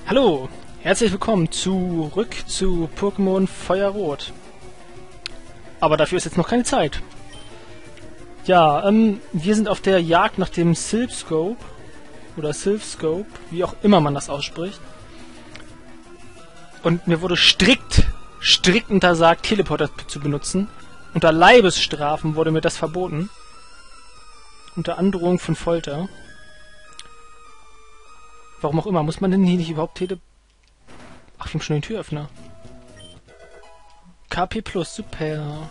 Hallo, herzlich willkommen zurück zu Pokémon Feuerrot. Aber dafür ist jetzt noch keine Zeit. Ja, wir sind auf der Jagd nach dem Silphscope oder Silphscope, wie auch immer man das ausspricht. Und mir wurde strikt untersagt, Teleporter zu benutzen. Unter Leibesstrafen wurde mir das verboten. Unter Androhung von Folter. Warum auch immer, muss man denn hier nicht überhaupt Ach, wir haben schon den Türöffner. KP Plus, super.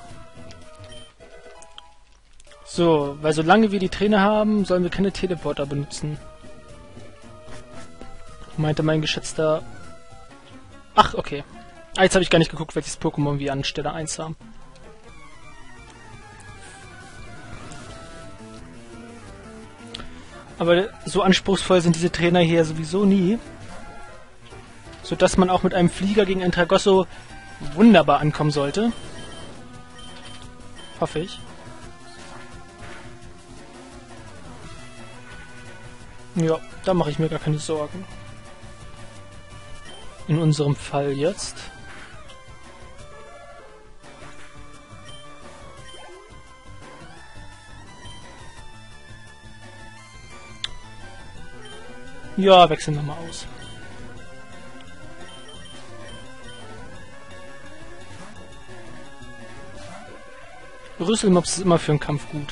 So, weil solange wir die Trainer haben, sollen wir keine Teleporter benutzen. Meinte mein geschätzter... Ach, okay. Jetzt habe ich gar nicht geguckt, welches Pokémon wir an Stelle 1 haben. Aber so anspruchsvoll sind diese Trainer hier sowieso nie. Sodass man auch mit einem Flieger gegen ein Tragosso wunderbar ankommen sollte. Hoffe ich. Ja, da mache ich mir gar keine Sorgen. In unserem Fall jetzt. Ja, wechseln wir mal aus. Rüsselmops ist immer für einen Kampf gut.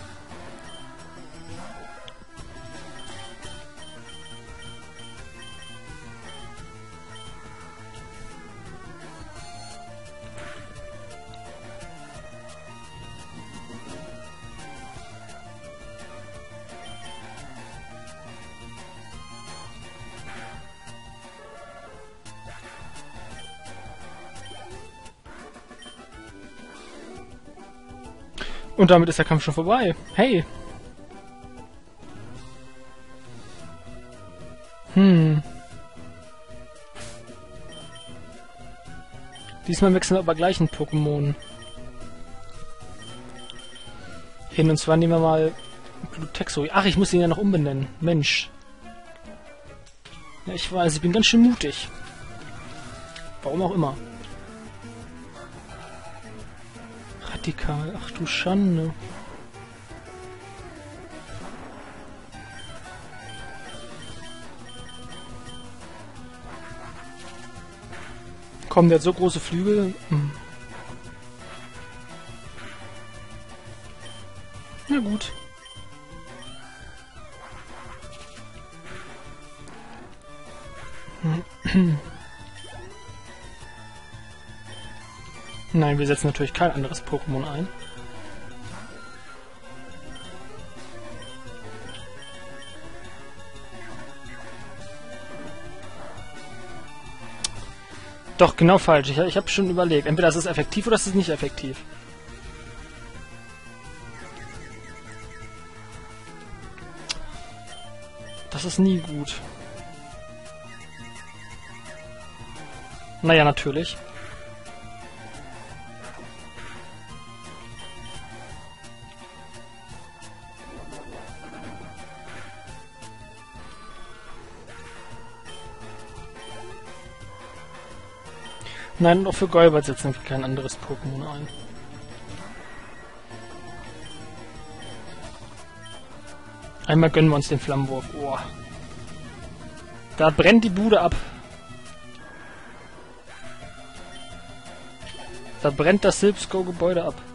Und damit ist der Kampf schon vorbei. Hey! Diesmal wechseln wir aber gleich ein Pokémon hin. Und zwar nehmen wir mal Glutexo. Ach, ich muss ihn ja noch umbenennen. Mensch. Ja, ich weiß, ich bin ganz schön mutig. Warum auch immer. Radikal. Ach du Schande. Komm, der hat so große Flügel. Na gut. Nein, wir setzen natürlich kein anderes Pokémon ein. Doch, genau falsch. Ich habe schon überlegt. Entweder ist es effektiv oder ist es nicht effektiv. Das ist nie gut. Naja, natürlich. Nein, und auch für Golbat setzen wir kein anderes Pokémon ein. Einmal gönnen wir uns den Flammenwurf. Oh. Da brennt die Bude ab. Da brennt das Silphscope-Gebäude ab.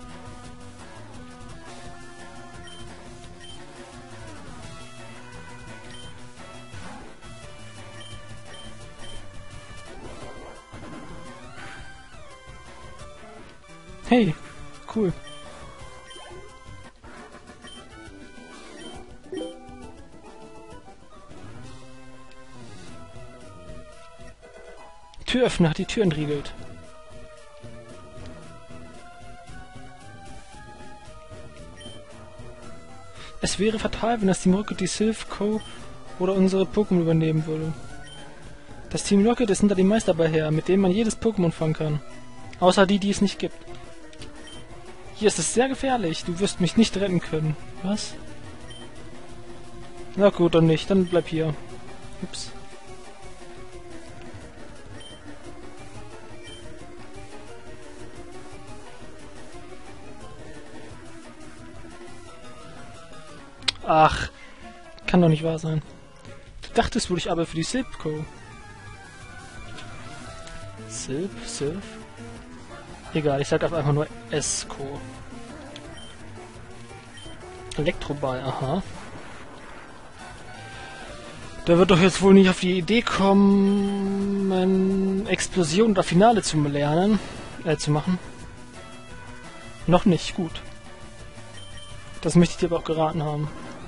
Hey, cool. Türöffner hat die Tür entriegelt. Es wäre fatal, wenn das Team Rocket die Silphscope oder unsere Pokémon übernehmen würde. Das Team Rocket ist hinter dem Meisterball her, mit dem man jedes Pokémon fangen kann. Außer die es nicht gibt. Hier ist es sehr gefährlich. Du wirst mich nicht retten können. Was? Na gut, dann nicht. Dann bleib hier. Ups. Ach, kann doch nicht wahr sein. Du dachtest wohl, ich arbeite für die Silph-Co. Silph? Egal, ich sag einfach nur S-Co. Elektroball, aha. Der wird doch jetzt wohl nicht auf die Idee kommen, Explosion oder Finale zu machen. Noch nicht, gut. Das möchte ich dir aber auch geraten haben.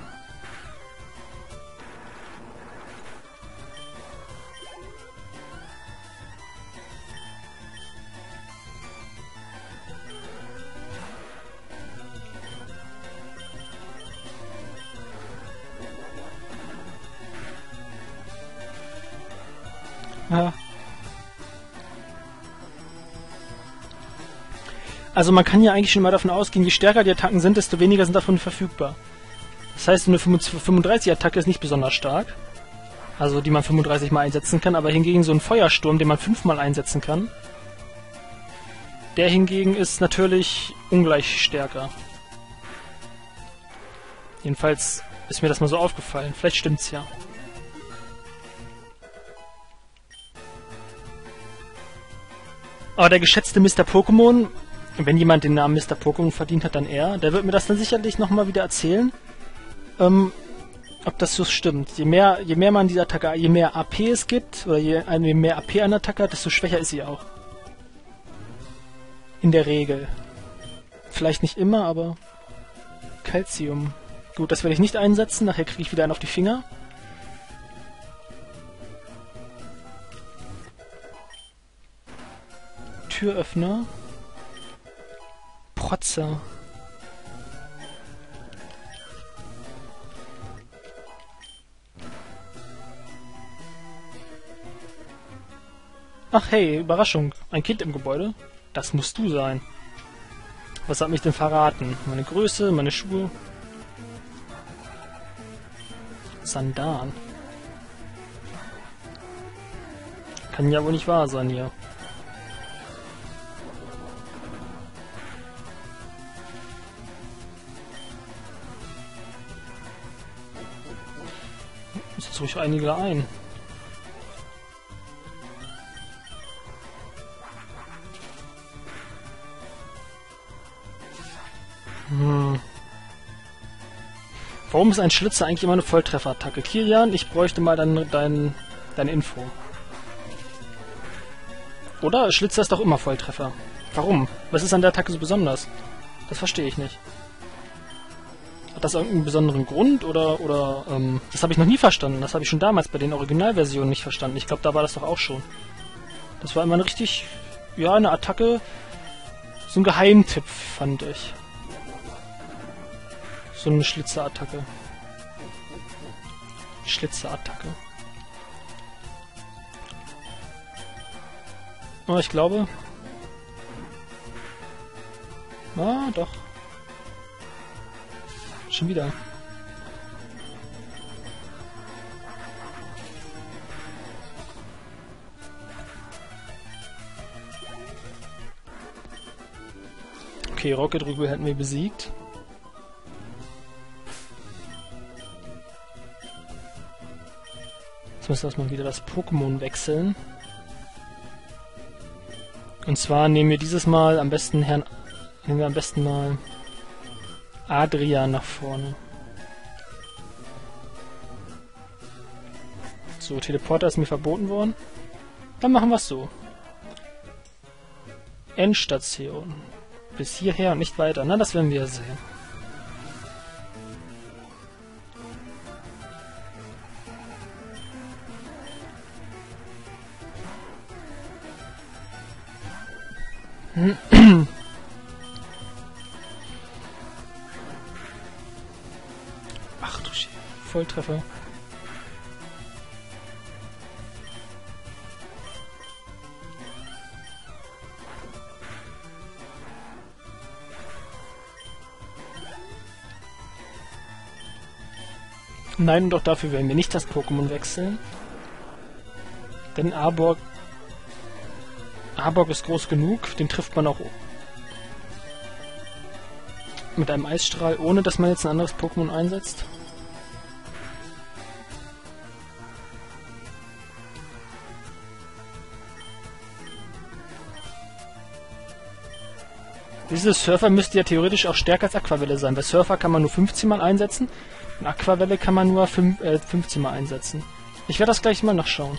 Ja. Also man kann ja eigentlich schon mal davon ausgehen, je stärker die Attacken sind, desto weniger sind davon verfügbar. Das heißt, eine 35-Attacke ist nicht besonders stark. Also die man 35 mal einsetzen kann, aber hingegen so ein Feuersturm, den man 5 mal einsetzen kann, der hingegen ist natürlich ungleich stärker. Jedenfalls ist mir das mal so aufgefallen. Vielleicht stimmt's ja. Aber der geschätzte Mr. Pokémon, wenn jemand den Namen Mr. Pokémon verdient hat, dann er. Der wird mir das dann sicherlich nochmal wieder erzählen, ob das so stimmt. Je mehr man diese Attacke, je mehr AP es gibt, oder je mehr AP eine Attacke hat, desto schwächer ist sie auch. In der Regel. Vielleicht nicht immer, aber Calcium. Gut, das werde ich nicht einsetzen, nachher kriege ich wieder einen auf die Finger. Türöffner. Protzer. Ach hey, Überraschung. Ein Kind im Gebäude? Das musst du sein. Was hat mich denn verraten? Meine Größe, meine Schuhe? Sandalen. Kann ja wohl nicht wahr sein hier. Jetzt ruhig einige ein. Warum ist ein Schlitzer eigentlich immer eine Volltrefferattacke? Kilian, ich bräuchte mal deine Info. Oder? Schlitzer ist doch immer Volltreffer. Warum? Was ist an der Attacke so besonders? Das verstehe ich nicht. Hat das irgendeinen besonderen Grund oder das habe ich noch nie verstanden. Das habe ich schon damals bei den Originalversionen nicht verstanden. Ich glaube, da war das doch auch schon. Das war immer eine richtig, ja, eine Attacke, so ein Geheimtipp, fand ich. So eine Schlitzerattacke. Schlitzerattacke. Oh, ich glaube. Ah, doch. Schon wieder. Okay, Rocket Rübel hätten wir besiegt. Jetzt müssen wir erstmal wieder das Pokémon wechseln. Und zwar nehmen wir dieses Mal am besten mal Adrian nach vorne. So, Teleporter ist mir verboten worden. Dann machen wir es so. Endstation. Bis hierher und nicht weiter. Na, das werden wir sehen. Ach du Scheiße. Volltreffer. Nein, doch dafür werden wir nicht das Pokémon wechseln. Denn Arbok ist groß genug, den trifft man auch mit einem Eisstrahl, ohne dass man jetzt ein anderes Pokémon einsetzt. Diese Surfer müsste ja theoretisch auch stärker als Aquavelle sein. Bei Surfer kann man nur 15 Mal einsetzen und Aquavelle kann man nur 15 Mal einsetzen. Ich werde das gleich mal nachschauen.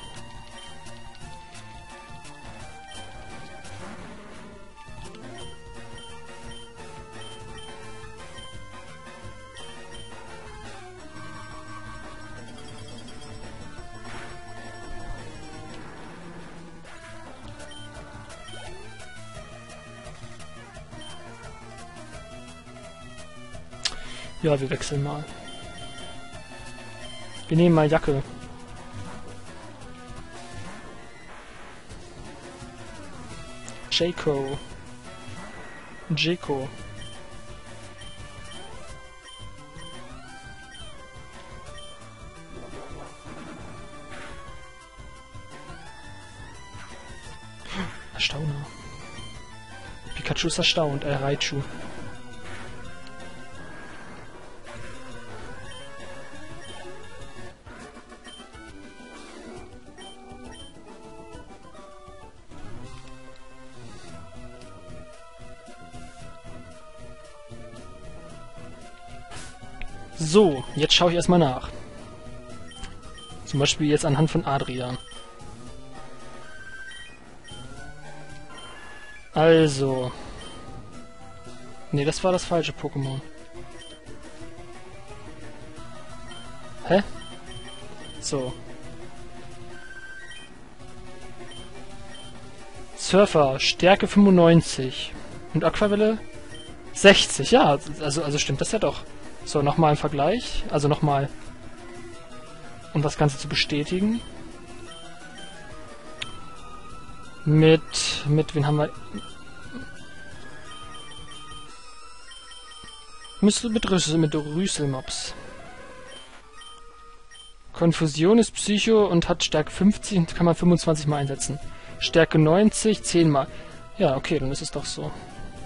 Ja, wir wechseln mal. Wir nehmen mal Jacke. Jayco. Erstauner. Pikachu ist erstaunt, Raichu. So, jetzt schaue ich erstmal nach. Zum Beispiel jetzt anhand von Adrian. Also. Nee, das war das falsche Pokémon. Hä? So. Surfer, Stärke 95. Und Aquavelle 60. Ja, also stimmt das ja doch. So, nochmal im Vergleich. Also nochmal, um das Ganze zu bestätigen. Mit wen haben wir? Mit Rüsselmops. Konfusion ist Psycho und hat Stärke 50 und kann man 25 Mal einsetzen. Stärke 90, 10 Mal. Ja, okay, dann ist es doch so.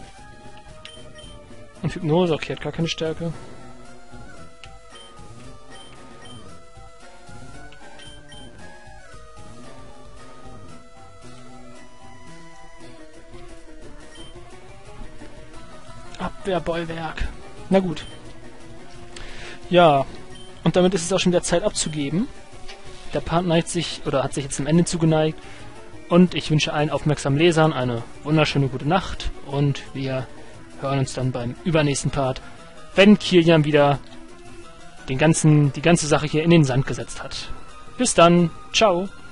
Und Hypnose, okay, hat gar keine Stärke. Abwehrbollwerk. Na gut. Ja, und damit ist es auch schon wieder Zeit abzugeben. Der Part neigt sich, oder hat sich jetzt zum Ende zugeneigt. Und ich wünsche allen aufmerksamen Lesern eine wunderschöne gute Nacht. Und wir hören uns dann beim übernächsten Part, wenn Kilian wieder die ganze Sache hier in den Sand gesetzt hat. Bis dann. Ciao.